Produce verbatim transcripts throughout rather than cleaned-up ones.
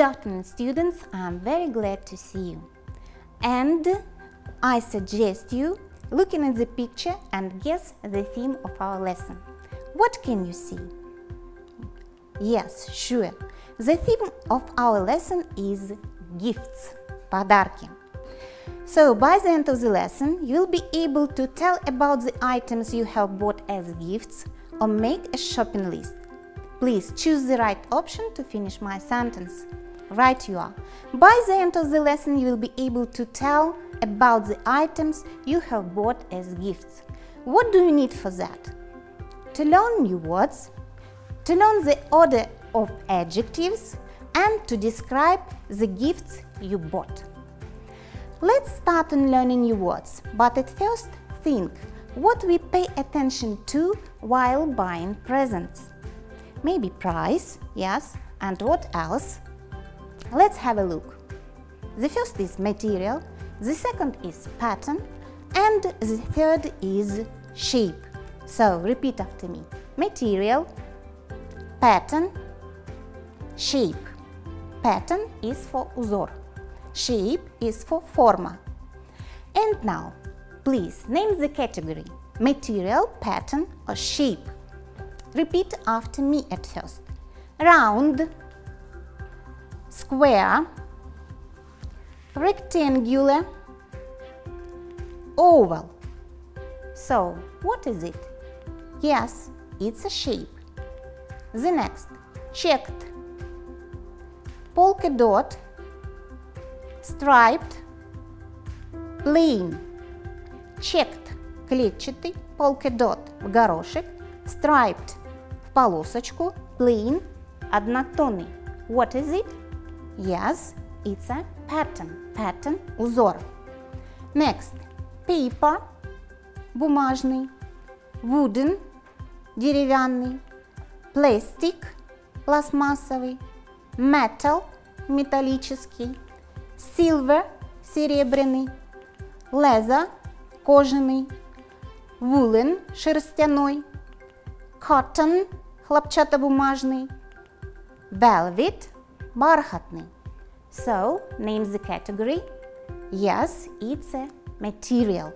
afternoon, students. I'm very glad to see you. And I suggest you looking at the picture and guess the theme of our lesson. What can you see? Yes, sure. The theme of our lesson is gifts, подарки. So, by the end of the lesson, you'll be able to tell about the items you have bought as gifts or make a shopping list. Please choose the right option to finish my sentence. Right you are. By the end of the lesson, you will be able to tell about the items you have bought as gifts. What do you need for that? To learn new words, to learn the order of adjectives, and to describe the gifts you bought. Let's start on learning new words, but at first think what we pay attention to while buying presents. Maybe price, yes, and what else? Let's have a look. The first is material, the second is pattern, and the third is shape. So repeat after me. Material, pattern, shape. Pattern is for узор. Shape is for forma. And now, please name the category: material, pattern, or shape. Repeat after me at first. Round, square, rectangular, oval. So, what is it? Yes, it's a shape. The next, checked, polka dot, striped, plain. Checked – клетчатый, polka dot – в горошек, striped – в полосочку, plain – однотонный. What is it? Yes, it's a pattern. Pattern – узор. Next, paper – бумажный, wooden – деревянный, plastic – пластмассовый, metal – металлический, silver – серебряный, leather – кожаный, woolen – шерстяной, cotton – хлопчатобумажный, velvet – бархатный. So, name the category. Yes, it's a material.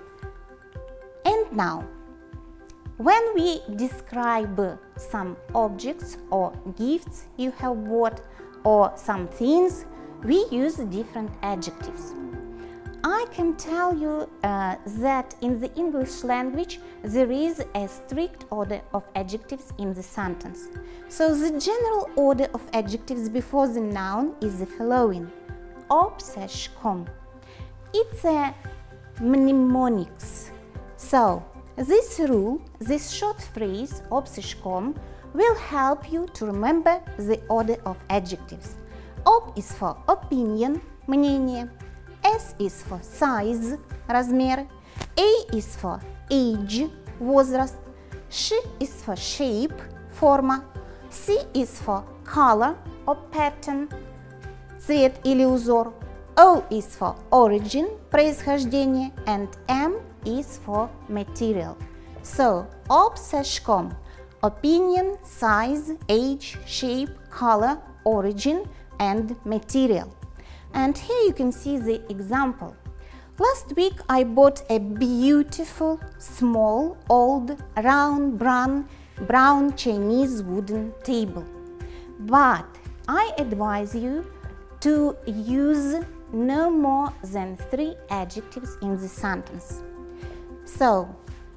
And now, when we describe some objects or gifts you have bought or some things, we use different adjectives. I can tell you uh, that in the English language there is a strict order of adjectives in the sentence. So the general order of adjectives before the noun is the following: obseshkom. It's a mnemonics. So this rule, this short phrase obseshkom, will help you to remember the order of adjectives. Ob is for opinion, мнение. S is for size, размер. A is for age, возраст. Sh is for shape, форма. C is for color or pattern, цвет или узор. O is for origin, происхождение. And M is for material. So, obseshkom, opinion, size, age, shape, color, origin, and material. And here you can see the example. Last week I bought a beautiful, small, old, round, brown, brown Chinese wooden table. But I advise you to use no more than three adjectives in the sentence. So,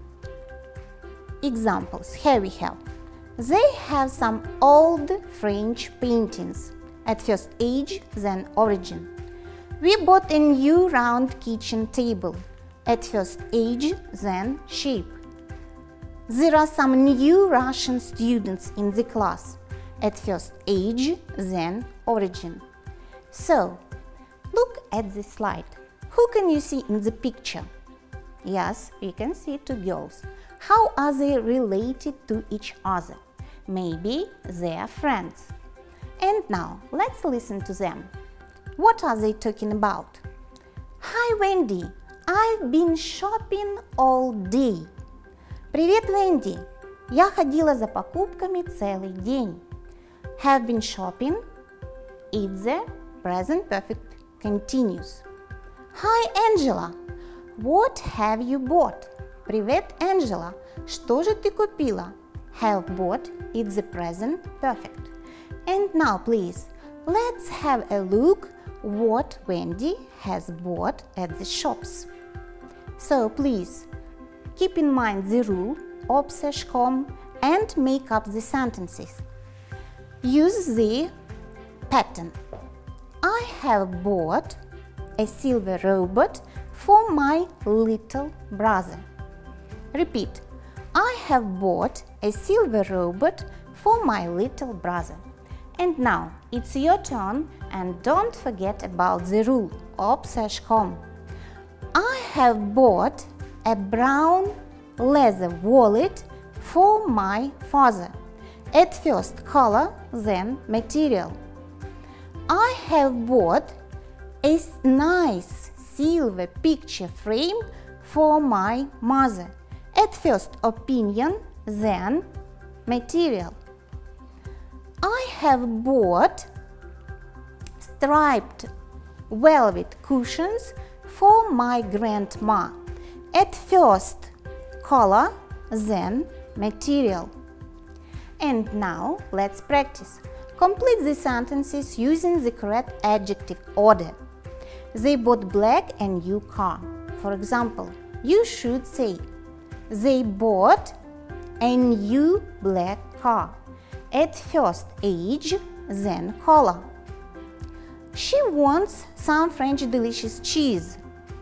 examples, here we have. They have some old French paintings. At first age, then origin. We bought a new round kitchen table. At first age, then shape. There are some new Russian students in the class. At first age, then origin. So, look at the slide. Who can you see in the picture? Yes, we can see two girls. How are they related to each other? Maybe they are friends. And now, let's listen to them. What are they talking about? Hi, Wendy. I've been shopping all day. Привет, Венди. Я ходила за покупками целый день. Have been shopping. It's the present perfect continuous. Hi, Angela. What have you bought? Привет, Angela. Что же ты купила? Have bought. It's the present perfect. And now, please, let's have a look what Wendy has bought at the shops. So, please, keep in mind the rule, ob/com, and make up the sentences. Use the pattern. I have bought a silver robot for my little brother. Repeat. I have bought a silver robot for my little brother. And now it's your turn, and don't forget about the rule, ob/com. I have bought a brown leather wallet for my father. At first color, then material. I have bought a nice silver picture frame for my mother. At first opinion, then material. I have bought striped velvet cushions for my grandma. At first color, then material. And now let's practice. Complete the sentences using the correct adjective order. They bought black and new car. For example, you should say, they bought a new black car. At first age, then color. She wants some French delicious cheese.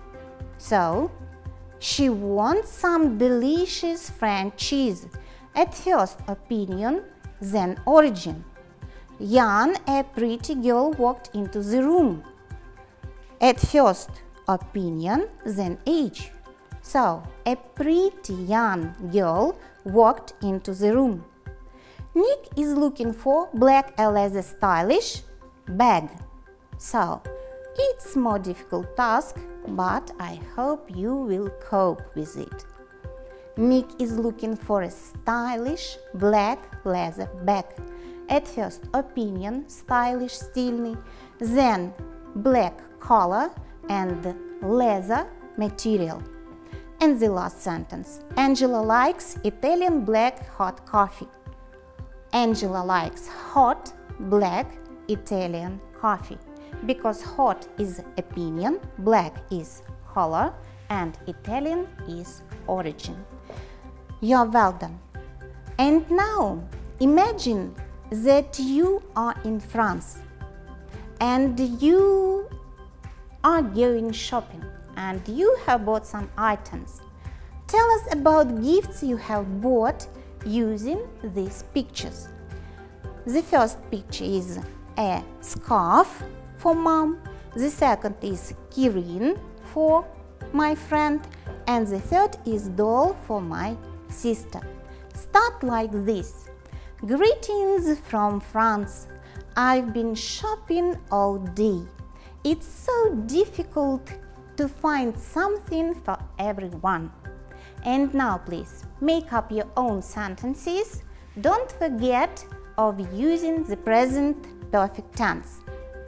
So, she wants some delicious French cheese. At first opinion, then origin. Young, a pretty girl walked into the room. At first opinion, then age. So, a pretty young girl walked into the room. Nick is looking for black leather stylish bag. So, it's more difficult task, but I hope you will cope with it. Nick is looking for a stylish black leather bag. At first opinion, stylish, стильный, then black color and leather material. And the last sentence. Angela likes Italian black hot coffee. Angela likes hot black Italian coffee. Because hot is opinion, black is color, and Italian is origin. You're well done. And now imagine that you are in France and you are going shopping and you have bought some items. Tell us about gifts you have bought using these pictures. The first picture is a scarf for mom, the second is keyring for my friend, and the third is doll for my sister. Start like this. Greetings from France. I've been shopping all day. It's so difficult to find something for everyone. And now please make up your own sentences. Don't forget of using the present perfect tense.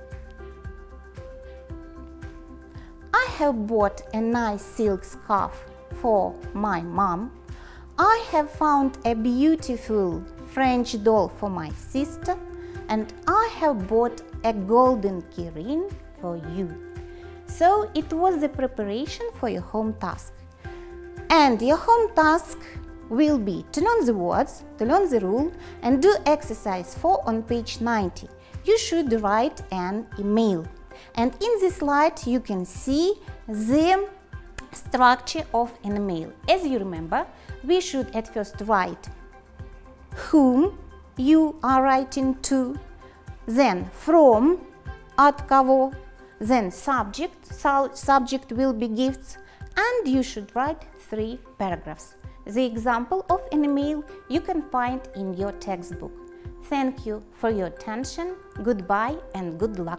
I have bought a nice silk scarf for my mom. I have found a beautiful French doll for my sister, and I have bought a golden keyring for you. So it was the preparation for your home task. And your home task will be to learn the words, to learn the rule, and do exercise four on page ninety. You should write an email. And in this slide you can see the structure of an email. As you remember, we should at first write whom you are writing to, then from, от кого, then subject, subject will be gifts, and you should write three paragraphs. The example of an email you can find in your textbook. Thank you for your attention, goodbye and good luck!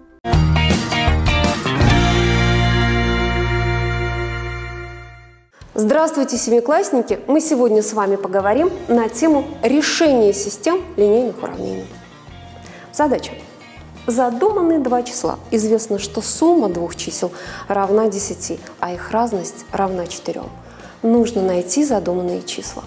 Здравствуйте, семиклассники! Мы сегодня с вами поговорим на тему решения систем линейных уравнений. Задача. задуманы два числа. Известно, что сумма двух чисел равна десяти, а их разность равна четырем. Нужно найти задуманные числа.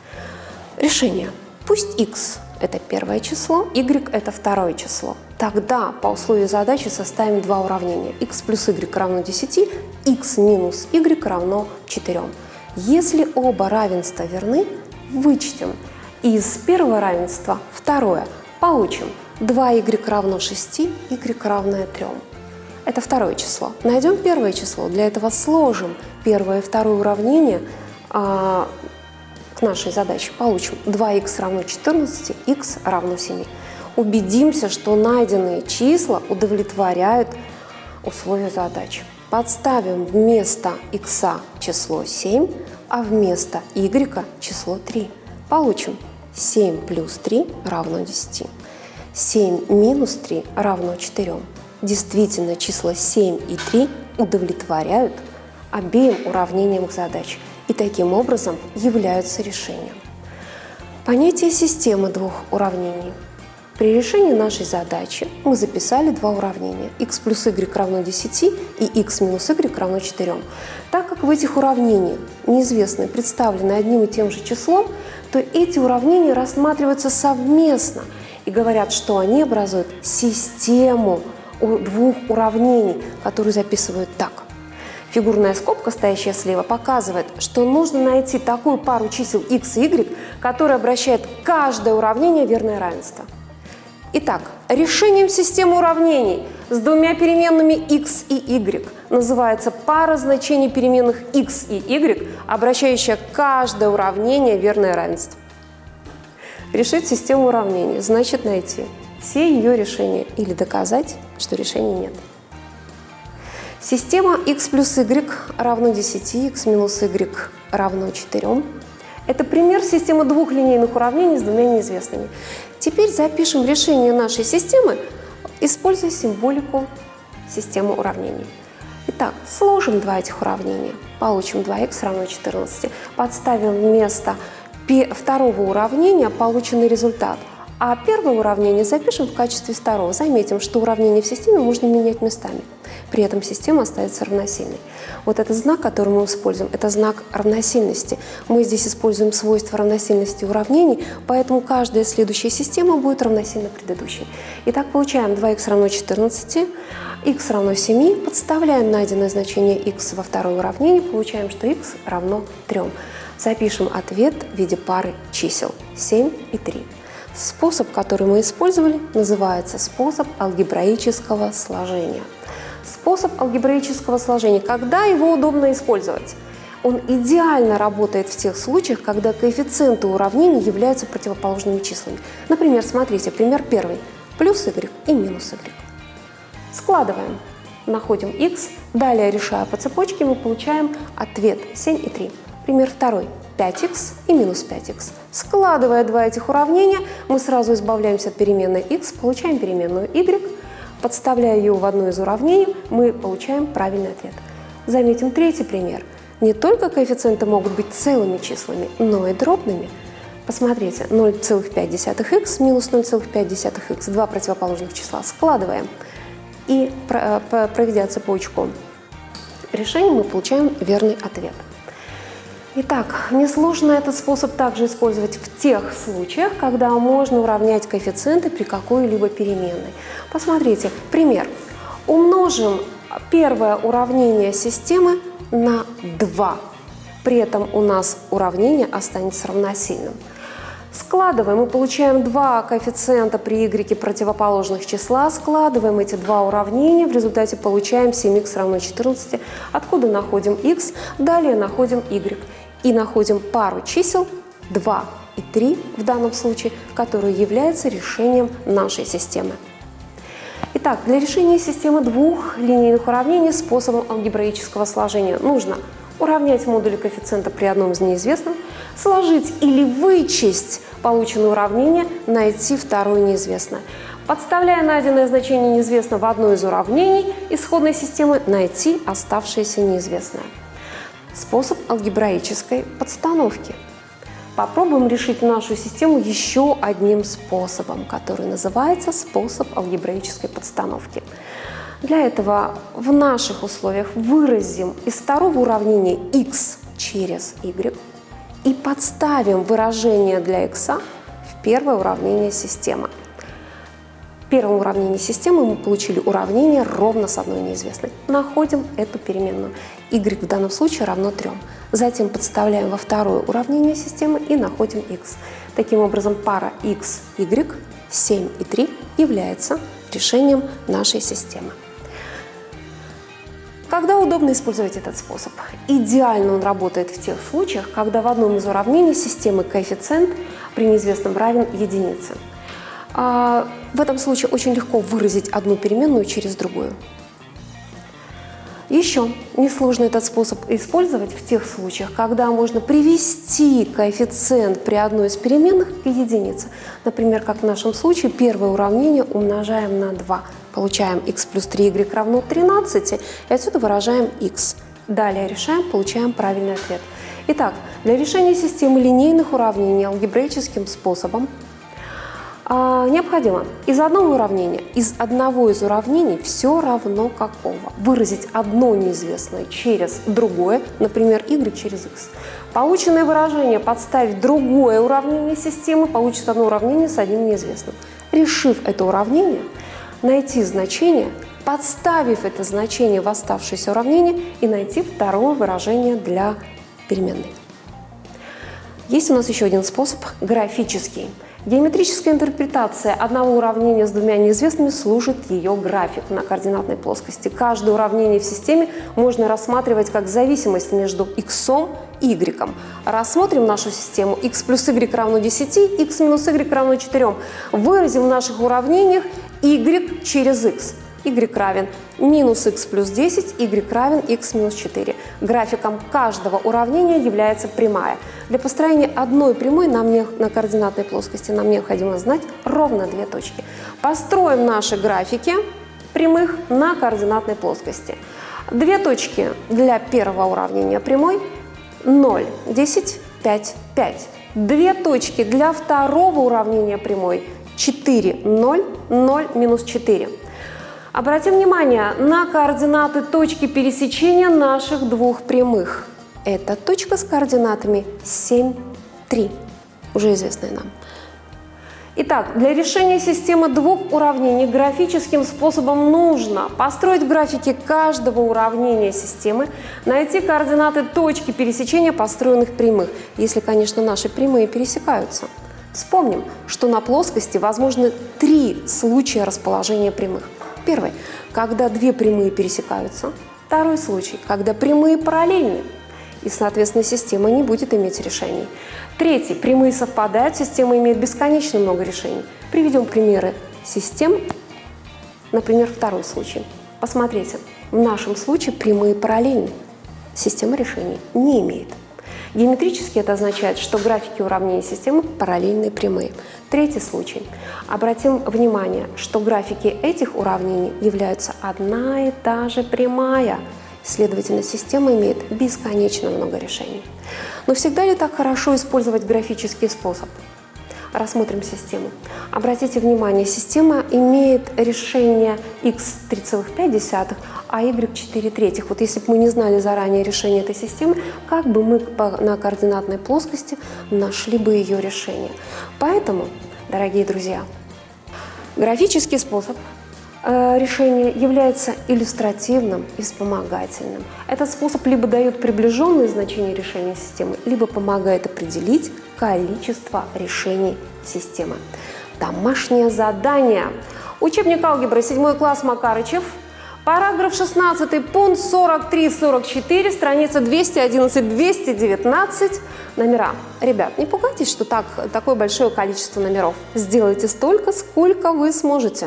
Решение. Пусть x – это первое число, y – это второе число. Тогда по условию задачи составим два уравнения. X плюс y равно десяти, x минус y равно четырем. Если оба равенства верны, вычтем из первого равенства второе. Получим два y равно шести, y равное трем. Это второе число. Найдем первое число. Для этого сложим первое и второе уравнение а, к нашей задаче. Получим два х равно четырнадцати, x равно семи. Убедимся, что найденные числа удовлетворяют условию задачи. Подставим вместо x число семь, а вместо y число три. Получим семь плюс три равно десяти. семь минус три равно четырем. Действительно, числа семь и три удовлетворяют обеим уравнениям к задаче и таким образом являются решением. Понятие системы двух уравнений. При решении нашей задачи мы записали два уравнения. X плюс y равно десяти и x минус y равно четырем. Так как в этих уравнениях неизвестные представлены одним и тем же числом, то эти уравнения рассматриваются совместно и говорят, что они образуют систему двух уравнений, которые записывают так. Фигурная скобка, стоящая слева, показывает, что нужно найти такую пару чисел x и y, которая обращает каждое уравнение в верное равенство. Итак, решением системы уравнений с двумя переменными x и y называется пара значений переменных x и y, обращающая каждое уравнение в верное равенство. Решить систему уравнений значит найти все ее решения или доказать, что решений нет. Система x плюс y равно десяти, x минус y равно четырем. Это пример системы двух линейных уравнений с двумя неизвестными. Теперь запишем решение нашей системы, используя символику системы уравнений. Итак, сложим два этих уравнения. Получим два х равно четырнадцати. Подставим вместо второго уравнения полученный результат. А первое уравнение запишем в качестве второго. Заметим, что уравнения в системе можно менять местами. При этом система остается равносильной. Вот этот знак, который мы используем, это знак равносильности. Мы здесь используем свойства равносильности уравнений, поэтому каждая следующая система будет равносильна предыдущей. Итак, получаем два х равно четырнадцати, x равно семи, подставляем найденное значение x во второе уравнение, получаем, что x равно трем. Запишем ответ в виде пары чисел семь и три. Способ, который мы использовали, называется способ алгебраического сложения. Способ алгебраического сложения, когда его удобно использовать? Он идеально работает в тех случаях, когда коэффициенты уравнений являются противоположными числами. Например, смотрите, пример первый. Плюс y и минус y. Складываем. Находим x. Далее, решая по цепочке, мы получаем ответ семь и три. Пример второй. пять х и минус пять х. Складывая два этих уравнения, мы сразу избавляемся от переменной x, получаем переменную y. Подставляя ее в одно из уравнений, мы получаем правильный ответ. Заметим третий пример. Не только коэффициенты могут быть целыми числами, но и дробными. Посмотрите, ноль целых пять десятых х минус ноль целых пять десятых х, два противоположных числа. Складываем и, проведя цепочку решений, мы получаем верный ответ. Итак, несложно этот способ также использовать в тех случаях, когда можно уравнять коэффициенты при какой-либо переменной. Посмотрите, пример. Умножим первое уравнение системы на два. При этом у нас уравнение останется равносильным. Складываем и получаем два коэффициента при y противоположных числа. Складываем эти два уравнения. В результате получаем семь х равно четырнадцати. Откуда находим x? Далее находим y. И находим пару чисел два и три в данном случае, которые являются решением нашей системы. Итак, для решения системы двух линейных уравнений способом алгебраического сложения нужно уравнять модули коэффициента при одном из неизвестных, сложить или вычесть полученное уравнение, найти второе неизвестное. Подставляя найденное значение неизвестного в одно из уравнений исходной системы, найти оставшееся неизвестное. Способ алгебраической подстановки. Попробуем решить нашу систему еще одним способом, который называется способ алгебраической подстановки. Для этого в наших условиях выразим из второго уравнения x через y и подставим выражение для x в первое уравнение системы. В первом уравнении системы мы получили уравнение ровно с одной неизвестной. Находим эту переменную. Y в данном случае равно трем. Затем подставляем во второе уравнение системы и находим x. Таким образом, пара x, y, семь и три является решением нашей системы. Когда удобно использовать этот способ? Идеально он работает в тех случаях, когда в одном из уравнений системы коэффициент при неизвестном равен единице. А в этом случае очень легко выразить одну переменную через другую. Еще несложно этот способ использовать в тех случаях, когда можно привести коэффициент при одной из переменных к единице. Например, как в нашем случае, первое уравнение умножаем на два. Получаем x плюс три y равно тринадцати, и отсюда выражаем x. Далее решаем, получаем правильный ответ. Итак, для решения системы линейных уравнений алгебраическим способом а, необходимо из одного уравнения, из одного из уравнений все равно какого, выразить одно неизвестное через другое, например, y через x. Полученное выражение подставить в другое уравнение системы, получится одно уравнение с одним неизвестным. Решив это уравнение, найти значение, подставив это значение в оставшееся уравнение и найти второе выражение для переменной. Есть у нас еще один способ – графический. Геометрическая интерпретация одного уравнения с двумя неизвестными служит ее график на координатной плоскости. Каждое уравнение в системе можно рассматривать как зависимость между x и y. Рассмотрим нашу систему x плюс y равно десяти, x минус y равно четырем. Выразим в наших уравнениях y через x. Y равен минус x плюс десять, y равен x минус четыре. Графиком каждого уравнения является прямая. Для построения одной прямой нам не, на координатной плоскости нам необходимо знать ровно две точки. Построим наши графики прямых на координатной плоскости. Две точки для первого уравнения прямой ноль, десять, пять, пять. Две точки для второго уравнения прямой четыре, ноль, ноль, минус четыре. Обратим внимание на координаты точки пересечения наших двух прямых. Это точка с координатами семь, три, уже известная нам. Итак, для решения системы двух уравнений графическим способом нужно построить графики каждого уравнения системы, найти координаты точки пересечения построенных прямых, если, конечно, наши прямые пересекаются. Вспомним, что на плоскости возможны три случая расположения прямых. Первый – когда две прямые пересекаются. Второй случай – когда прямые параллельны, и, соответственно, система не будет иметь решений. Третий – прямые совпадают, система имеет бесконечно много решений. Приведем примеры систем. Например, второй случай. Посмотрите, в нашем случае прямые параллельны. Система решений не имеет. Геометрически это означает, что графики уравнений системы параллельные прямые. Третий случай. Обратим внимание, что графики этих уравнений являются одна и та же прямая. Следовательно, система имеет бесконечно много решений. Но всегда ли так хорошо использовать графический способ? Рассмотрим систему. Обратите внимание, система имеет решение x три целых пять десятых, а y четыре третьих. Вот если бы мы не знали заранее решение этой системы, как бы мы на координатной плоскости нашли бы ее решение? Поэтому, дорогие друзья, графический способ решения является иллюстративным и вспомогательным. Этот способ либо дает приближенные значения решения системы, либо помогает определить количество решений системы. Домашнее задание. Учебник алгебры, седьмой класс, Макарычев. Параграф шестнадцатый, пункт сорок три сорок четыре, страница двести одиннадцать двести девятнадцать. Номера. Ребят, не пугайтесь, что так, такое большое количество номеров. Сделайте столько, сколько вы сможете.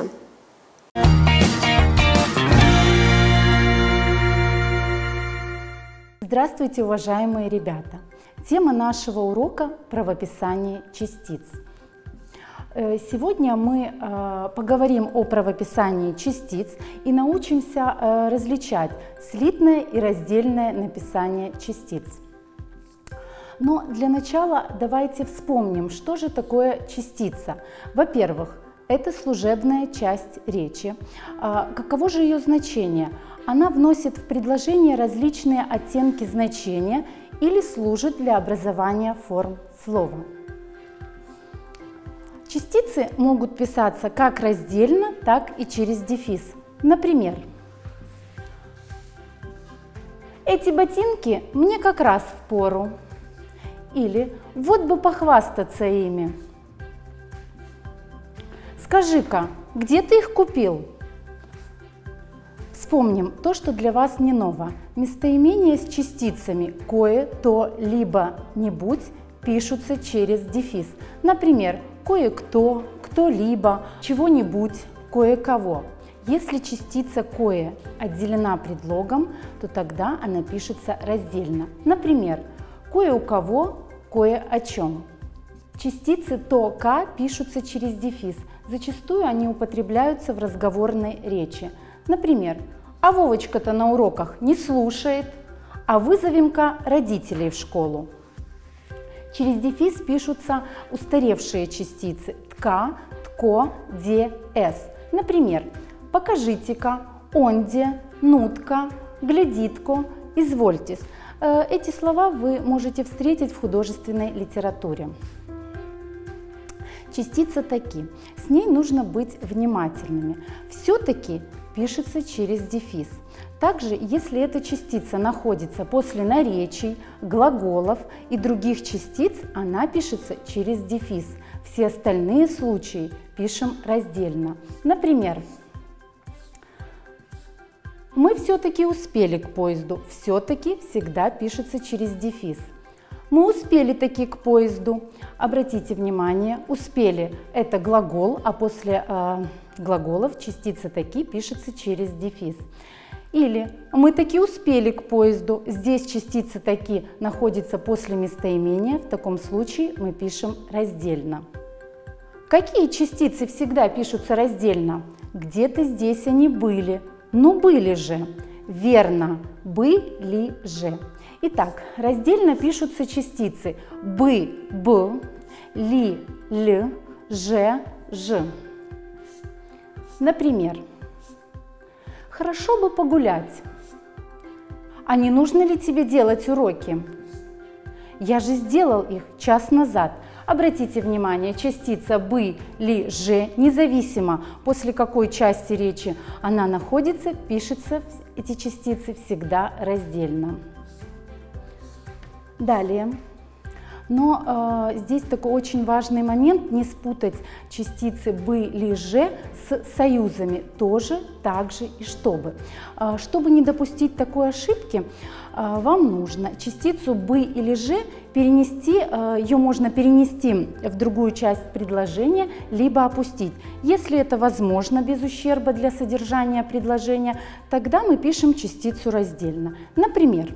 Здравствуйте, уважаемые ребята! Тема нашего урока – правописание частиц. Сегодня мы поговорим о правописании частиц и научимся различать слитное и раздельное написание частиц. Но для начала давайте вспомним, что же такое частица. Во-первых, это служебная часть речи. Каково же ее значение? Она вносит в предложение различные оттенки значения или служит для образования форм слова. Частицы могут писаться как раздельно, так и через дефис. Например, эти ботинки мне как раз впору. Или вот бы похвастаться ими. Скажи-ка, где ты их купил? Вспомним то, что для вас не ново. Местоимения с частицами кое, то, либо, нибудь пишутся через дефис. Например, кое-кто, кто-либо, чего-нибудь, кое-кого. Если частица кое отделена предлогом, то тогда она пишется раздельно. Например, кое у кого, кое о чем. Частицы то, ка пишутся через дефис. Зачастую они употребляются в разговорной речи. Например, а Вовочка-то на уроках не слушает, а вызовем-ка родителей в школу. Через дефис пишутся устаревшие частицы тка, тко, де, эс. Например, покажите-ка, онде, нутка, глядитко, извольтесь. Эти слова вы можете встретить в художественной литературе. Частица таки. С ней нужно быть внимательными. Все-таки пишется через дефис. Также, если эта частица находится после наречий, глаголов и других частиц, она пишется через дефис. Все остальные случаи пишем раздельно. Например, мы все-таки успели к поезду. Все-таки всегда пишется через дефис. Мы успели таки к поезду. Обратите внимание, успели – это глагол, а после э, глаголов частица таки пишется через дефис. Или мы таки успели к поезду. Здесь частица таки находится после местоимения. В таком случае мы пишем раздельно. Какие частицы всегда пишутся раздельно? Где-то здесь они были. Ну были же. Верно, были же. Итак, раздельно пишутся частицы бы, б, ли, л, же, ж. Например, хорошо бы погулять. А не нужно ли тебе делать уроки? Я же сделал их час назад. Обратите внимание, частица бы, ли, же, независимо после какой части речи она находится, пишется эти частицы всегда раздельно. Далее. Но э, здесь такой очень важный момент, не спутать частицы бы, ли, же с союзами тоже, также и чтобы. Э, чтобы не допустить такой ошибки, э, вам нужно частицу бы или же перенести, э, ее можно перенести в другую часть предложения, либо опустить. Если это возможно без ущерба для содержания предложения, тогда мы пишем частицу раздельно. Например,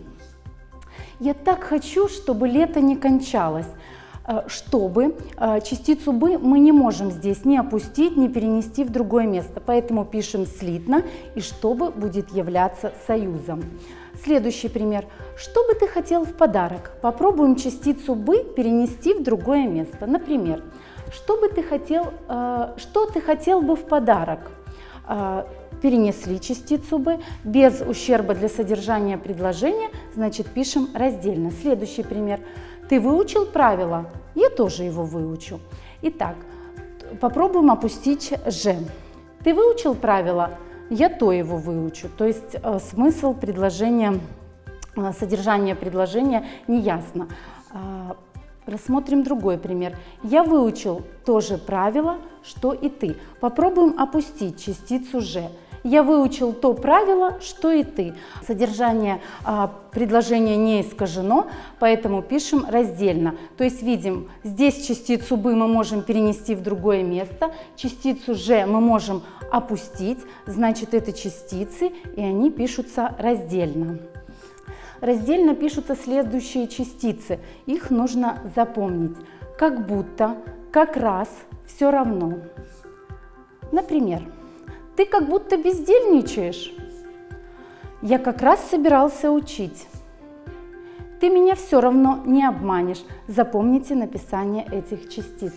я так хочу, чтобы лето не кончалось. Чтобы частицу бы мы не можем здесь ни опустить, ни перенести в другое место. Поэтому пишем слитно, и чтобы будет являться союзом. Следующий пример. Что бы ты хотел в подарок? Попробуем частицу бы перенести в другое место. Например, что бы ты хотел, что ты хотел бы в подарок? Перенесли частицу бы, без ущерба для содержания предложения, значит пишем раздельно. Следующий пример. Ты выучил правило? Я тоже его выучу. Итак, попробуем опустить же. Ты выучил правило? Я то его выучу. То есть э, смысл предложения, э, содержание предложения неясно. Э, рассмотрим другой пример. Я выучил тоже правило, что и ты. Попробуем опустить частицу же. Я выучил то правило, что и ты. Содержание а, предложения не искажено, поэтому пишем раздельно. То есть видим, здесь частицу бы мы можем перенести в другое место, частицу же мы можем опустить, значит это частицы, и они пишутся раздельно. Раздельно пишутся следующие частицы. Их нужно запомнить. Как будто, как раз, все равно. Например, ты как будто бездельничаешь. Я как раз собирался учить. ты меня все равно не обманешь. Запомните написание этих частиц.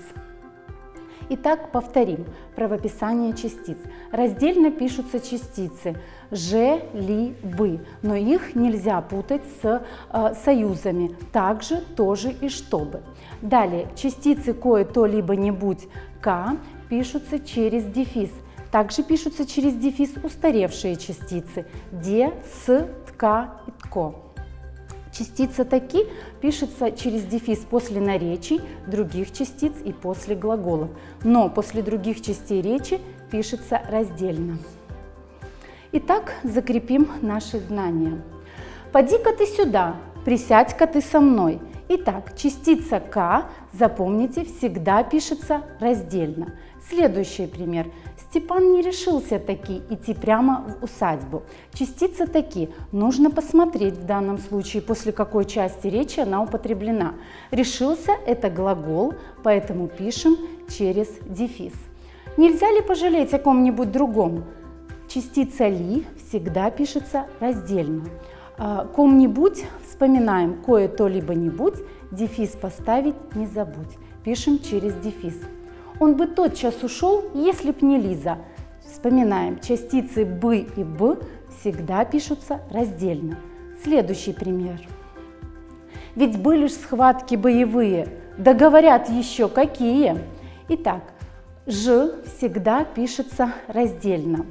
Итак, повторим правописание частиц. Раздельно пишутся частицы «же», «ли», «бы», но их нельзя путать с э, союзами «также», «тоже» и «чтобы». Далее, частицы «кое», «то», «либо», «нибудь», «ка» пишутся через дефис. Также пишутся через дефис устаревшие частицы «де», «с», «тка» и «тко». Частица «таки» пишется через дефис после наречий других частиц и после глаголов, но после других частей речи пишется раздельно. Итак, закрепим наши знания. «Поди-ка ты сюда, присядь-ка ты со мной». Итак, частица «ка», запомните, всегда пишется раздельно. Следующий пример. Степан не решился таки идти прямо в усадьбу. Частица «таки» нужно посмотреть в данном случае, после какой части речи она употреблена. Решился – это глагол, поэтому пишем через дефис. Нельзя ли пожалеть о ком-нибудь другом? Частица «ли» всегда пишется раздельно. Ком-нибудь вспоминаем кое, то, либо нибудь, дефис поставить не забудь. Пишем через дефис. Он бы тотчас ушел, если б не Лиза. Вспоминаем, частицы «бы» и «б» всегда пишутся раздельно. Следующий пример. Ведь были ж схватки боевые, да говорят еще какие. Итак, «ж» всегда пишется раздельно.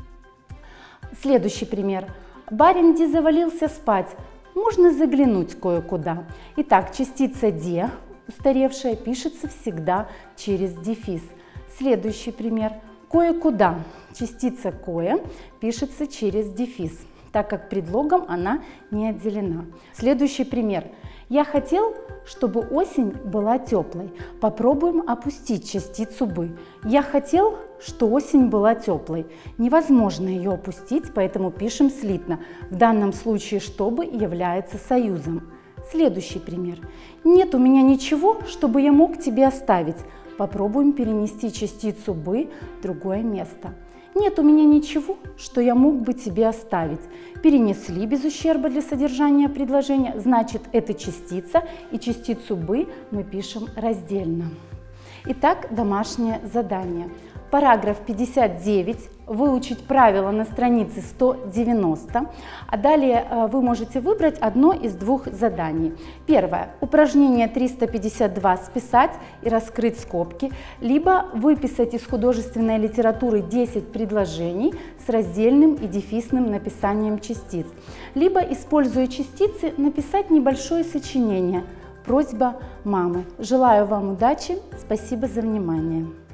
Следующий пример. Барин де завалился спать, можно заглянуть кое-куда. Итак, частица «де», устаревшая, пишется всегда через дефис. Следующий пример. Кое-куда. Частица «кое» пишется через дефис, так как предлогом она не отделена. Следующий пример. Я хотел, чтобы осень была теплой. Попробуем опустить частицу «бы». Я хотел, что осень была теплой. Невозможно ее опустить, поэтому пишем слитно. В данном случае «чтобы» является союзом. Следующий пример. Нет у меня ничего, чтобы я мог тебе оставить. Попробуем перенести частицу «бы» в другое место. Нет у меня ничего, что я мог бы тебе оставить. Перенесли без ущерба для содержания предложения, значит, это частица, и частицу «бы» мы пишем раздельно. Итак, домашнее задание. Параграф пятьдесят девять. Выучить правила на странице сто девяносто, а далее вы можете выбрать одно из двух заданий. Первое. Упражнение триста пятьдесят два списать и раскрыть скобки, либо выписать из художественной литературы десять предложений с раздельным и дефисным написанием частиц, либо, используя частицы, написать небольшое сочинение. Просьба мамы. Желаю вам удачи. Спасибо за внимание.